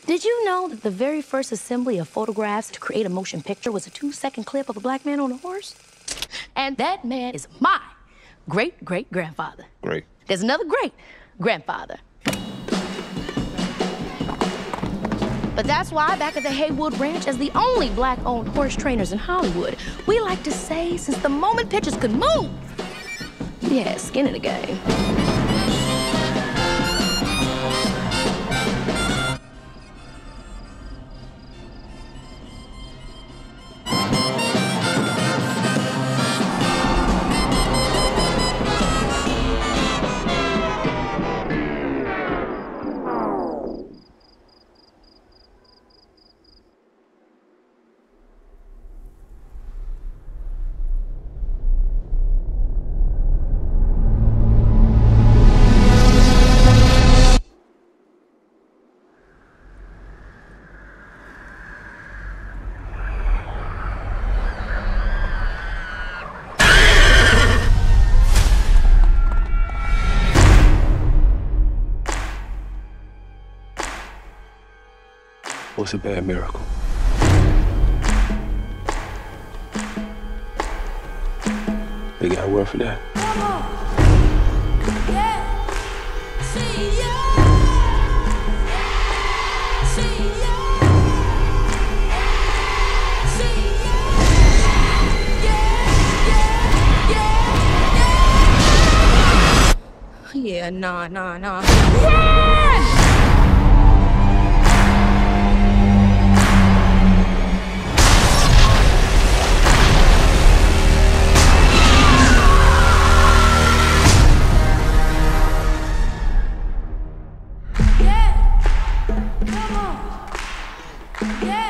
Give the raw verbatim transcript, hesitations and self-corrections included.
Did you know that the very first assembly of photographs to create a motion picture was a two-second clip of a black man on a horse? And that man is my great-great-grandfather. Great. There's another great-grandfather. But that's why back at the Haywood Ranch, as the only black-owned horse trainers in Hollywood, we like to say, since the moment pictures could move, we had skin in the game. What's a bad miracle? They got a word for that. Yeah, nah, nah, nah. Run! Yeah.